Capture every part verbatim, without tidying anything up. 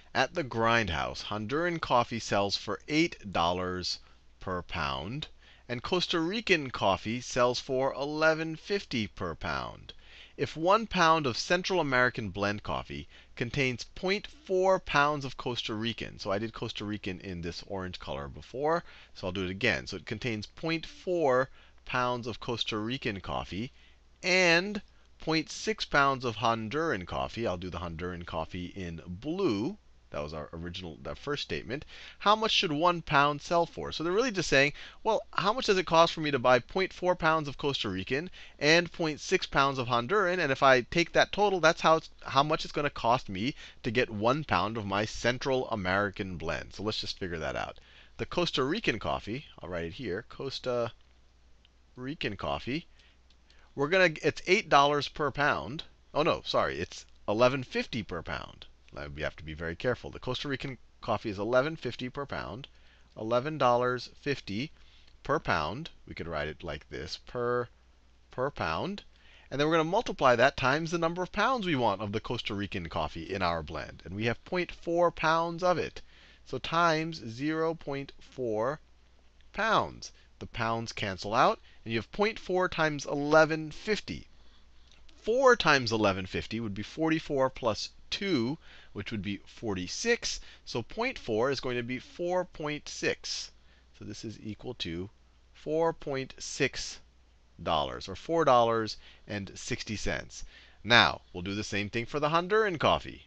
At the Grindhouse, Honduran coffee sells for eight dollars per pound, and Costa Rican coffee sells for eleven fifty per pound. If one pound of Central American blend coffee contains zero point four pounds of Costa Rican, so I did Costa Rican in this orange color before, so I'll do it again. So it contains zero point four pounds of Costa Rican coffee and zero point six pounds of Honduran coffee. I'll do the Honduran coffee in blue. That was our original, that first statement. How much should one pound sell for? So they're really just saying, well, how much does it cost for me to buy zero point four pounds of Costa Rican and zero point six pounds of Honduran? And if I take that total, that's how it's, how much it's going to cost me to get one pound of my Central American blend. So let's just figure that out. The Costa Rican coffee, I'll write it here, Costa Rican coffee. We're gonna, it's eight dollars per pound. Oh no, sorry, it's eleven fifty per pound. We have to be very careful. The Costa Rican coffee is eleven fifty per pound. eleven fifty per pound. We could write it like this, per per pound. And then we're going to multiply that times the number of pounds we want of the Costa Rican coffee in our blend. And we have zero point four pounds of it. So times zero point four pounds. The pounds cancel out, and you have zero point four times eleven fifty. four times eleven fifty would be forty-four plus two, which would be forty-six. So zero point four is going to be four point six. So this is equal to four point six dollars, or four dollars and sixty cents. Now, we'll do the same thing for the Honduran coffee.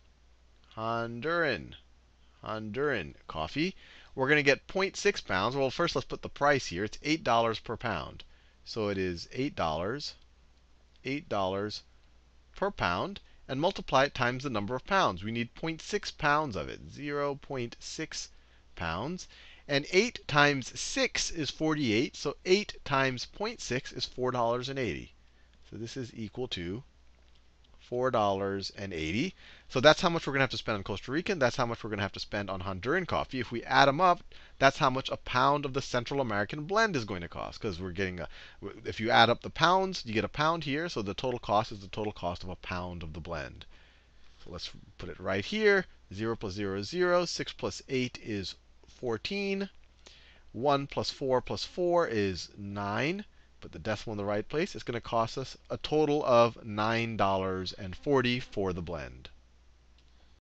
Honduran, Honduran coffee. We're going to get zero point six pounds. Well, first let's put the price here. It's eight dollars per pound. So it is eight dollars. eight dollars per pound, and multiply it times the number of pounds. We need zero point six pounds of it, zero point six pounds. And eight times six is forty-eight, so eight times zero point six is four dollars and eighty cents. So this is equal to four dollars and eighty cents. So that's how much we're going to have to spend on Costa Rican. That's how much we're going to have to spend on Honduran coffee. If we add them up, that's how much a pound of the Central American blend is going to cost. Because we're getting a, if you add up the pounds, you get a pound here. So the total cost is the total cost of a pound of the blend. So let's put it right here. zero plus zero is zero. six plus eight is fourteen. one plus four plus four is nine. Put the decimal in the right place. It's going to cost us a total of nine dollars and forty cents for the blend.